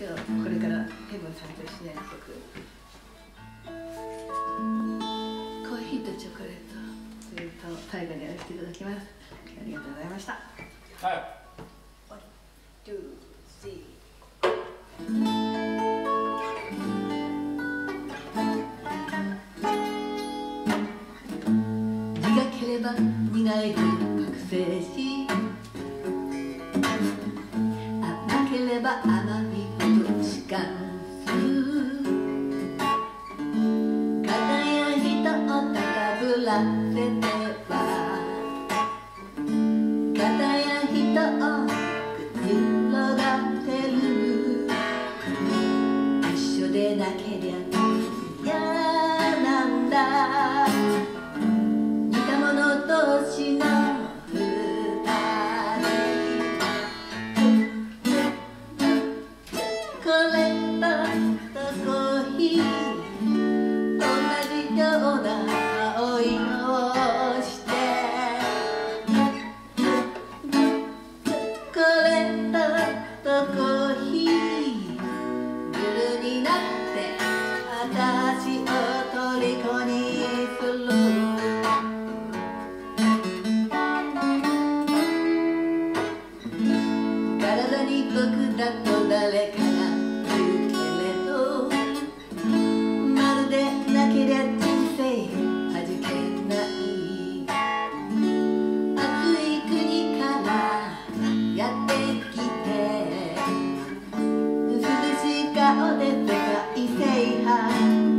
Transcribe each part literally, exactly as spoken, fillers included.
とこれからヘブンさんと一緒にやる曲コーヒーとチョコレートという歌を大河にやらせていただきます。ありがとうございました。 はい。 ワン、ツー、スリー。苦ければ苦いほど覚醒し、甘ければ甘みほど弛緩する。片や人を高ぶらせては片や人をくつろがせる。一緒でなけりゃ嫌なんだ。似た者同士の二人。これとコーヒー同じような青いのをしてこれとコーヒーグルになって私を虜にする。体に僕だと誰かが言うけれど、まるでなけりゃ人生味気ない。暑い国からやってきて涼しい顔で世界制覇。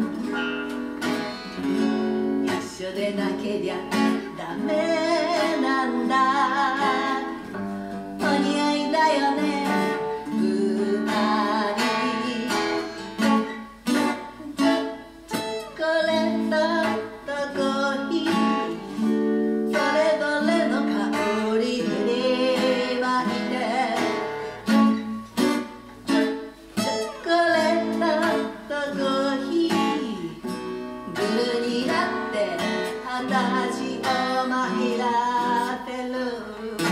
一緒でなけりゃダメなんだ。お似合いだよね二人。これとコーヒーそれぞれの香り振りまいてこれとコーヒーグルになって私を参らせる。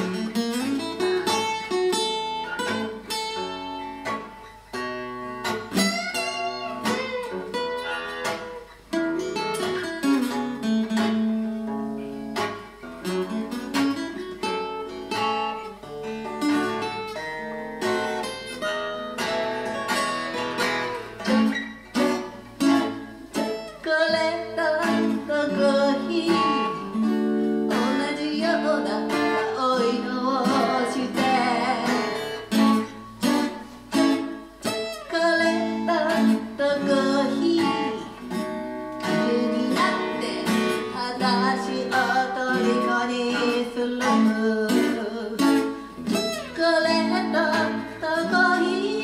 これとコーヒー同じような青いのをしてこれとコーヒー急になって私を虜にする。これとコーヒー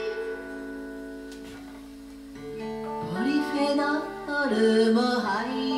ポリフェノールも入